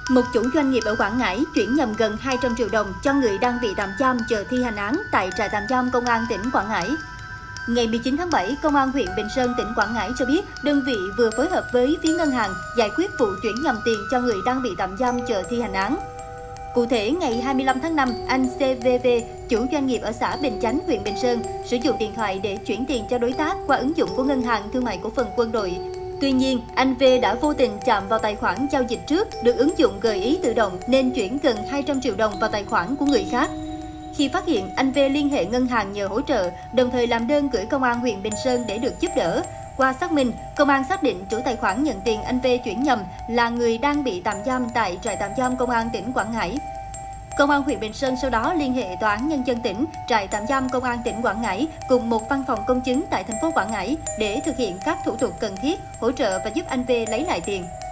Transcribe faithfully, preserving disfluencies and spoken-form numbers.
Một chủ doanh nghiệp ở Quảng Ngãi chuyển nhầm gần hai trăm triệu đồng cho người đang bị tạm giam chờ thi hành án tại trại tạm giam Công an tỉnh Quảng Ngãi. Ngày mười chín tháng bảy, Công an huyện Bình Sơn, tỉnh Quảng Ngãi cho biết đơn vị vừa phối hợp với phía ngân hàng giải quyết vụ chuyển nhầm tiền cho người đang bị tạm giam chờ thi hành án. Cụ thể, ngày hai mươi lăm tháng năm, anh xê vê vê, chủ doanh nghiệp ở xã Bình Chánh, huyện Bình Sơn, sử dụng điện thoại để chuyển tiền cho đối tác qua ứng dụng của Ngân hàng Thương mại Cổ phần Quân đội. Tuy nhiên, anh V đã vô tình chạm vào tài khoản giao dịch trước, được ứng dụng gợi ý tự động nên chuyển gần hai trăm triệu đồng vào tài khoản của người khác. Khi phát hiện, anh V liên hệ ngân hàng nhờ hỗ trợ, đồng thời làm đơn gửi Công an huyện Bình Sơn để được giúp đỡ. Qua xác minh, công an xác định chủ tài khoản nhận tiền anh V chuyển nhầm là người đang bị tạm giam tại trại tạm giam Công an tỉnh Quảng Ngãi. Công an huyện Bình Sơn sau đó liên hệ Tòa án Nhân dân tỉnh, trại tạm giam Công an tỉnh Quảng Ngãi cùng một văn phòng công chứng tại thành phố Quảng Ngãi để thực hiện các thủ tục cần thiết, hỗ trợ và giúp anh V lấy lại tiền.